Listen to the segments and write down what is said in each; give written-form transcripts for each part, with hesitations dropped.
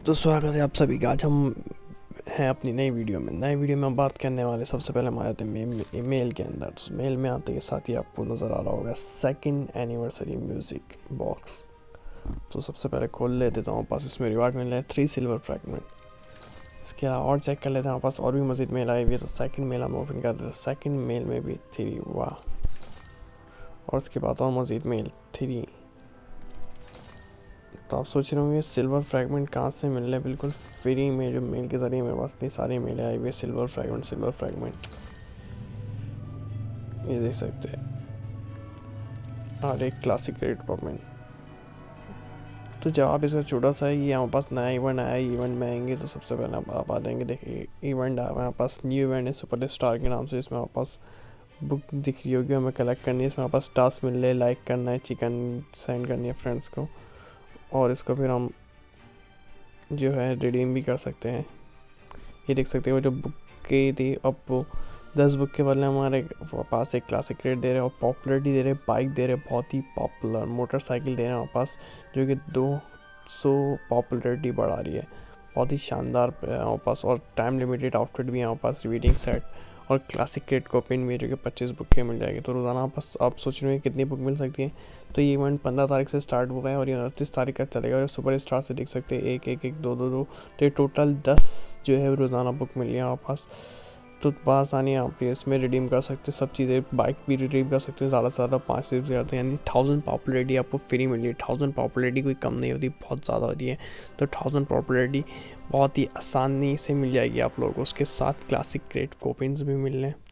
तो स्वागत है आप सभी का। आज हम हैं अपनी नई वीडियो में हम बात करने वाले। सबसे पहले हम आए थे मेल के अंदर। तो मेल में आते के साथ ही आपको नज़र आ रहा होगा सेकंड एनिवर्सरी म्यूज़िक बॉक्स। तो सबसे पहले खोल लेते तो हमारे पास इसमें रिवार्ड मिल रहा है 3 सिल्वर फ्रैगमेंट। इसके अलावा और चेक कर लेते हैं, हमारे पास और भी मज़ीद मेल आई हुई है। तो सेकंड मेल हम ओपन कर देते हैं। सेकंड मेल में भी 3, वाह। और उसके बाद और मज़ीद मेल 3। तो आप सोच रहे होंगे सिल्वर फ्रैगमेंट कहाँ से मिल रहे हैं। बिल्कुल फ्री में जो मेल के ज़रिए मेरे पास इतनी सारी मेल आई हुई है। सिल्वर फ्रैगमेंट ये देख सकते हैं। और एक क्लासिक रेड पॉपमेंट। तो जवाब इसका छोटा सा है। ये हमारे पास नया इवेंट आया है। इवेंट में आएंगे तो सबसे पहले आप आ जाएंगे। देखिए इवेंट आया हमारे पास, न्यू इवेंट है सुपर स्टार के नाम से। इसमें हमारे पास बुक दिख रही होगी, हमें कलेक्ट करनी है। इसमें हमारे पास टास्क मिल रहे हैं, लाइक करना है, चिकन सेंड करनी है फ्रेंड्स को, और इसको फिर हम जो है रिडीम भी कर सकते हैं। ये देख सकते हो जो बुक की थी, अब वो 10 बुक के बदले हमारे पास एक क्लासिक रेट दे रहे हैं और पॉपुलरिटी दे रहे हैं। बाइक दे रहे हैं, बहुत ही पॉपुलर मोटरसाइकिल दे रहे हैं हमारे पास, जो कि 200 पॉपुलरिटी बढ़ा रही है। बहुत ही शानदार हमारे पास। और टाइम लिमिटेड आउटफिट भी हमारे पास, रीडिंग सेट और क्लासिक रेट कॉपिन भी, जो कि 25 बुक के मिल जाएगी। तो रोज़ाना बस आप सोच रहे हैं कितनी बुक मिल सकती है। तो ये इवेंट 15 तारीख से स्टार्ट हुआ है और ये 29 तारीख तक चलेगा। और सुपर स्टार से देख सकते हैं 1, 1, 1, 2, 2, 2। तो ये टोटल 10 जो है रोज़ाना बुक मिल रही है हमारे पास। तो बआसानी आप इसमें रिडीम कर सकते हैं सब चीज़ें। बाइक भी रिडीम कर सकते हैं ज़्यादा से ज़्यादा 5 से ज़्यादा, यानी 1000 पॉपुलरिटी आपको फ्री मिल रही है। 1000 पॉपुलरिटी कोई कम नहीं होती, बहुत ज़्यादा होती है। तो 1000 पॉपुलरिटी बहुत ही आसानी से मिल जाएगी आप लोगों को। उसके साथ क्लासिक ग्रेड कोपिन्स भी मिल रहे हैं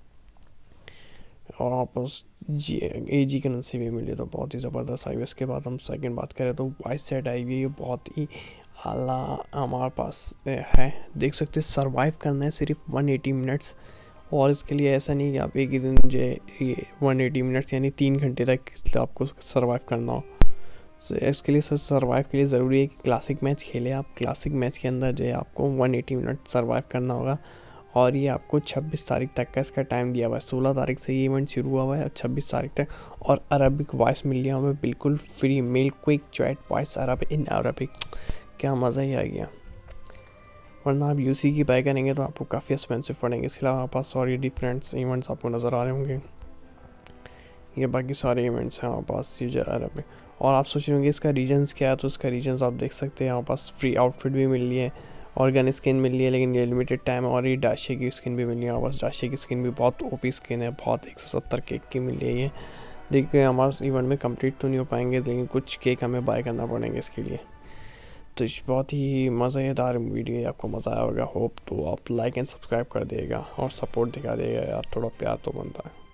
और आपस AG करेंसी भी मिली। तो बहुत ही ज़बरदस्त आई हुई। इसके बाद हम सेकंड बात करें तो वाइस सेट आई हुई है। बहुत ही आला हमारे पास है। देख सकते हैं सर्वाइव करना है सिर्फ 180 मिनट्स। और इसके लिए ऐसा नहीं कि आप एक ही दिन जो ये 180 मिनट्स यानी 3 घंटे तक आपको सर्वाइव करना हो। इसके लिए सर्वाइव के लिए ज़रूरी है कि क्लासिक मैच खेले आप। क्लासिक मैच के अंदर जो है आपको 180 मिनट सर्वाइव करना होगा। और ये आपको 26 तारीख तक का इसका टाइम दिया हुआ है। 16 तारीख से ये इवेंट शुरू हुआ है और 26 तारीख तक। और अरबिक वॉइस मिल गया हमें बिल्कुल free. Male quick chat voice in Arabic, क्या मज़ा ही आ गया। वरना आप UC की बाय करेंगे तो आपको काफ़ी एक्सपेंसिव पड़ेंगे। इसके अलावा हमारे पास और ये डिफरेंट इवेंट्स आपको नज़र आ रहे होंगे। ये बाकी सारे इवेंट्स हैं हमारे पास यूजर अरबिक। और आप सोच रहे होंगे इसका रीजन्स क्या है, तो इसका रीजन्स आप देख सकते हैं। हमारे पास फ्री आउटफिट भी मिल रही है और गन स्किन मिल रही है, लेकिन ये लिमिटेड टाइम है। और ये डाशे की स्किन भी मिल रही है हमारे पास। डाशे की स्किन भी बहुत OP स्किन है, बहुत 170 केक की मिल रही है। देखिए हमारे इवेंट में कंप्लीट तो नहीं हो पाएंगे, लेकिन कुछ केक हमें बाय करना पड़ेंगे इसके लिए। तो बहुत ही मज़ेदार वीडियो है, आपको मज़ा आया होगा होप। तो आप लाइक एंड सब्सक्राइब कर दिएगा और सपोर्ट दिखा दिएगा यार, थोड़ा प्यार तो बनता है।